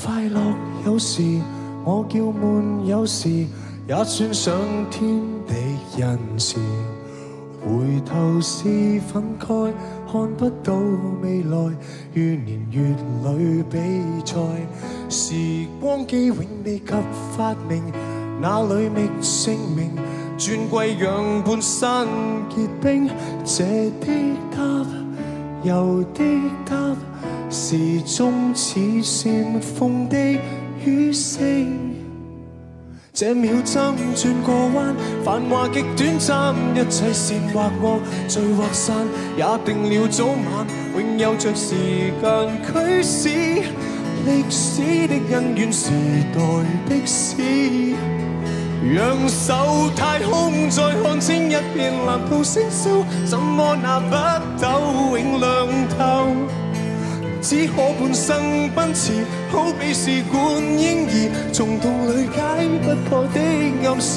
快樂有時，我叫悶有時，也算上天地人時。回頭是憤慨，看不到未來，於年月裏比賽。時光機永未及發明，哪裏覓姓名？轉歸讓半山結冰，這的答，遊的答，時鐘似煽風的雨聲。這秒針轉過彎，繁華極短暫，一切善或惡，聚或散，也定了早晚，永有着時間驅使。歷史的恩怨，時代的詩。仰首太空，再看清一片藍圖星宿，怎麼拿不到永亮透？只可半生奔馳，好比試管嬰兒，從洞裏解不破的暗示。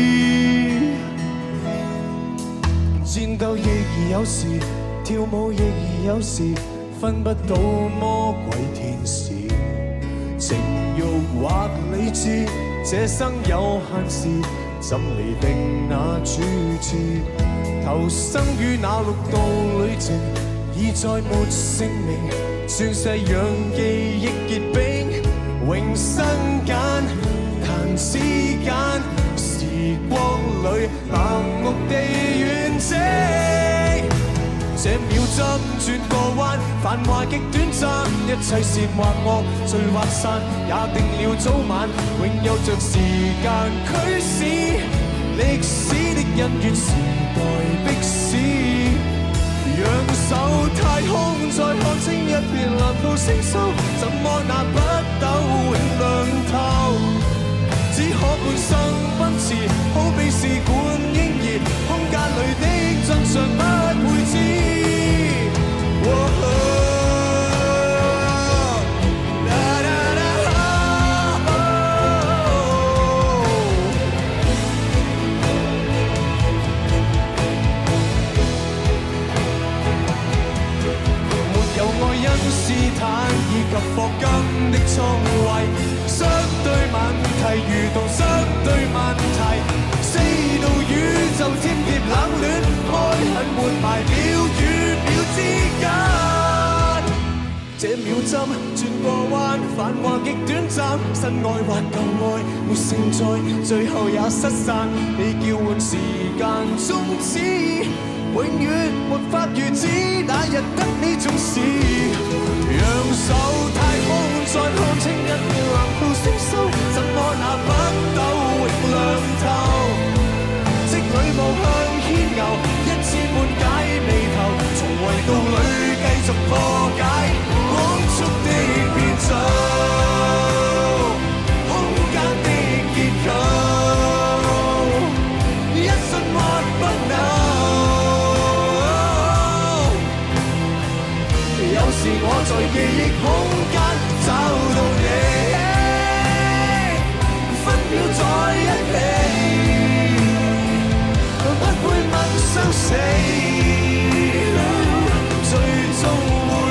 戰鬥亦而有時，跳舞亦而有時，分不到魔鬼天使。情慾或理智，這生有限時，怎釐定那主次？投生於那綠道旅程，已再沒姓名。算世讓記憶結冰，永生間彈指間，時光裏盲目地完整。這秒針轉過彎，繁華極短暫，一切善或惡，聚或散，也定了早晚，永有着時間驅使。歷史的恩怨，時代逼使。仰首太空，再看清一片藍圖星宿，怎麼拿不到永亮透？只可半生奔馳，好比試管嬰兒，空間裏的真相不會知。斯坦以及霍金的聰慧，相對問題如同相對問題，四道宇宙添疊冷暖，愛恨活埋秒與秒之間。這秒針轉過彎，繁華極短暫，新愛或舊愛沒勝在，最後也失散。你叫喚時間終止，永遠沒法預知那日得你重視。仰首太空，再看清一片藍圖星宿，怎麼拿不到永亮透？積裏無向牽牛，一知半解眉頭，從維度裏繼續破解光速的變奏，空間的結構，一瞬或不能。有時我在記憶空間找到你，分秒在一起，不會問生死，最終會